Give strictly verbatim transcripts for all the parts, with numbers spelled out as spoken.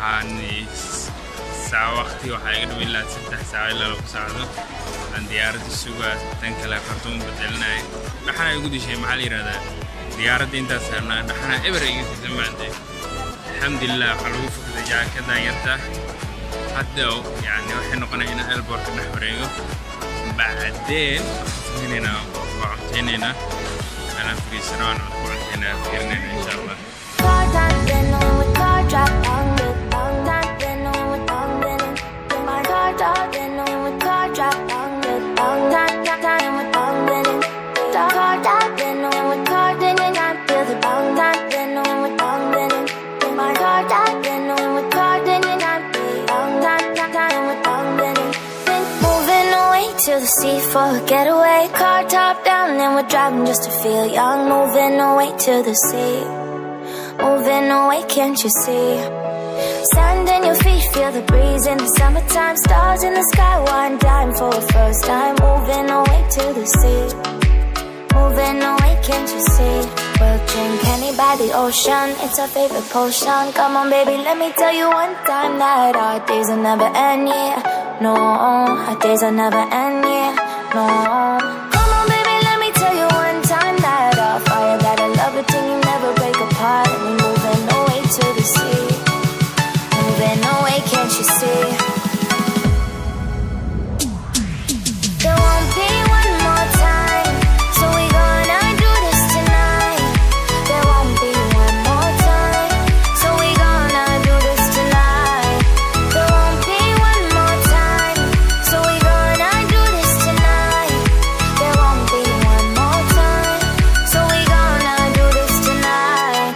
waxaan saa waqti waxa iga dhawin lahaa saddex saac ilaa laba saacadood aan diyaaradda sugaa tan kale Khartoum bedelnay dhaxana igu dishay maxaa la yiraahdaa diyaaradda intaas saarnaa dhaxana ever iga samaantay alxamdulillah waxa lagu fakada jaakada yarta hadda yani waxay noqonay in airport ka dhex wareego بعدين هنا وعطينا أنا في سران وعطينا فيرنا إن شاء الله. To the sea for a getaway, car top down and we're driving just to feel young. Moving away to the sea, moving away, can't you see? Sand in your feet, feel the breeze in the summertime. Stars in the sky, one dime for a first time. Moving away to the sea, moving away, can't you see? We'll drink honey by the ocean, it's our favorite potion. Come on baby, let me tell you one time that our days will never end, yeah. No, our days will never end, yeah. No. Come on baby, let me tell you one time that our fire got a love it till you never break apart. And we're moving away to the sea, moving away, can't you see? There won't be one more time, so we gonna do this tonight. There won't be one more time, so we gonna do this tonight. There won't be one more time, so we gonna do this tonight. There won't be one more time, so we gonna do this tonight.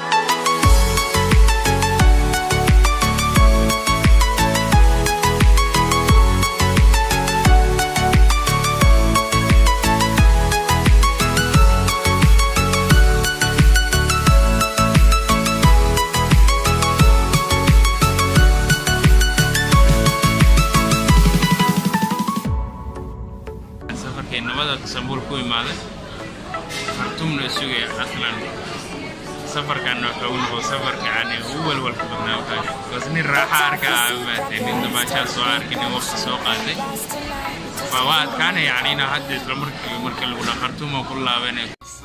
safarkay nabada Istanbul ku imaaday Khartoum la sugay aslan safarkan wuxuu noqday safarka aan ugu walwalka badnaa wasni raaxa arka maadeen inta baasha soo arkin waqti soo qaaday fawaad kana yani ina hadda isla markii markii lagu dhaxo Khartoum oo ku laabanay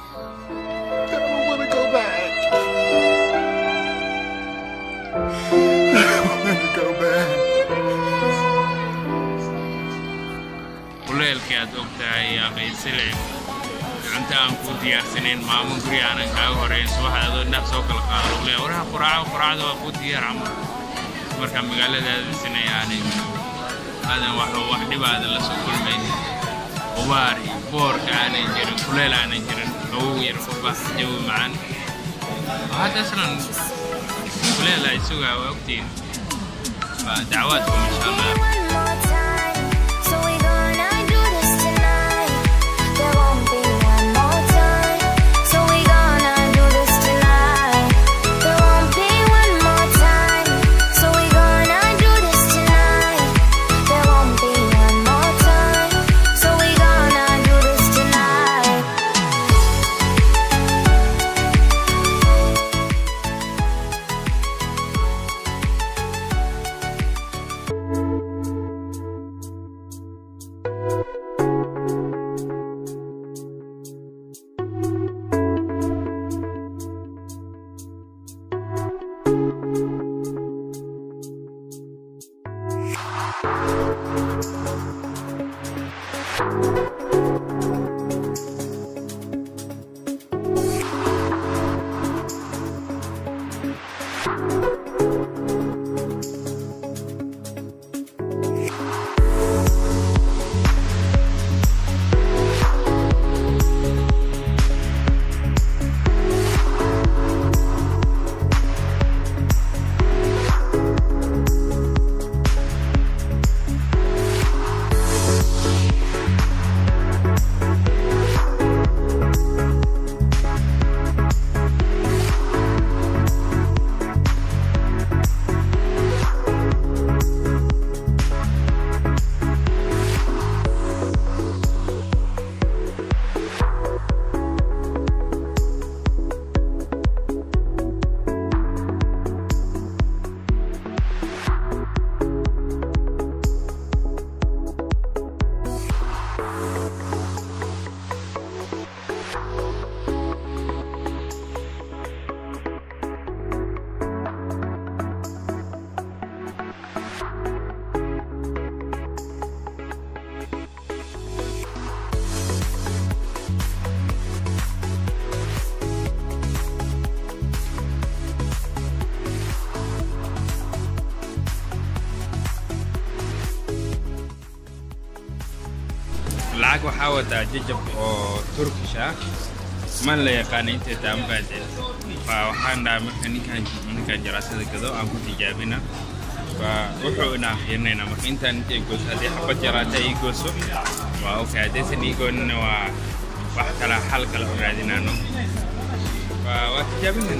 كاد أبدا يا قيسلي أنت أنكو ديارسنين ما من قري أنا كاو هرين سواء هذا النفس أو كل قارو ليه وراه قراءة وقراءة وأبو ديار عمر مركب مقالة هذا السنة يعني هذا واحد واحد بعد اللي سوق المين وباري بور كان يجري كليل عن يجري هو يرفع بس جو معن هذا أصلاً كليل لا يسوق وقتين فدعواتكم إن شاء الله. lacag waxaa wadaa jajab oo Turkish ah man la yaqaan inta taambade fa waxaan dhaa marka ninkan ninkan jarasada gado aan ku tijaabina fa wuxuu ina fiirnayna marka intaan intay gooso hadii xabad jarata ay gooso waa okay hadii nigoon waa wax kala xal kala raadinano fa waa tijaabina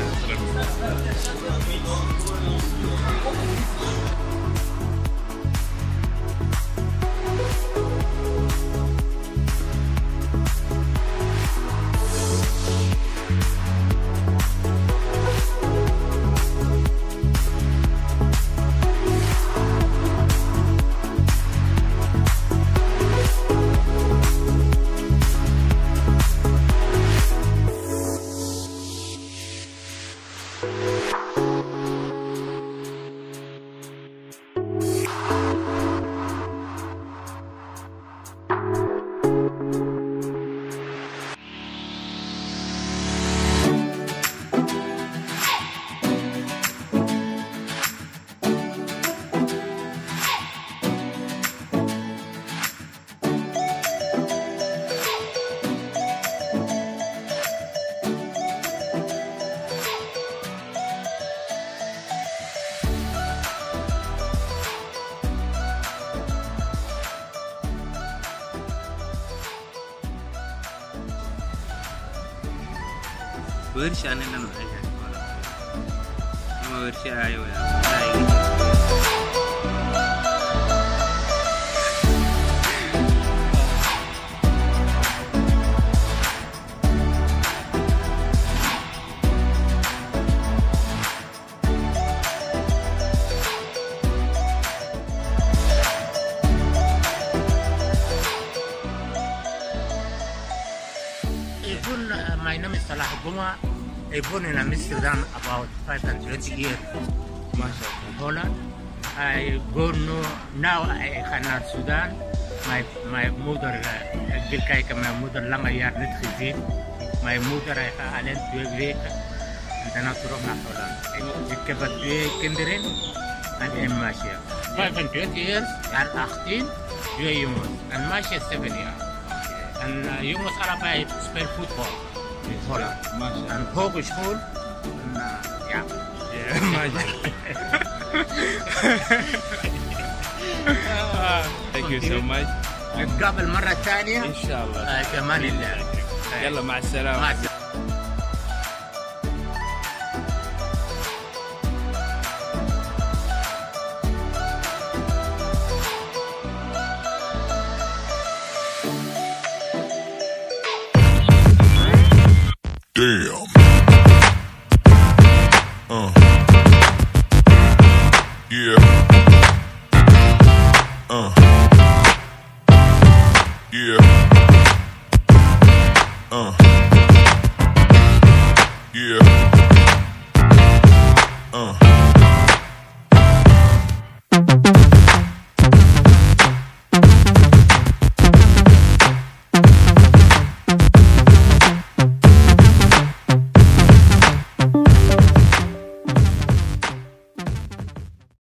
ورشة أنا نروح عليها ما ورشة أيوة My name is Salah Guma. I born in Amsterdam about five and twenty years. In Holland. I go no, now I cannot Sudan. My my mother, uh, my mother lange jaar niet gezien. My mother I ga alleen twee weken en daarna terug naar Holland. Ik heb twee kinderen en een meisje. vijfentwintig years en achttien, twee jongens. En meisje is zeven jaar. En uh, jongens allebei spelen voetbal. In Holland. En hogeschool. En uh, ja. Yeah, mashallah. Thank you so much. نتقابل مرة ثانية إن شاء الله. كمان الله. يلا مع السلامة. مع السلامة. Damn. Uh. Yeah. Uh. Yeah.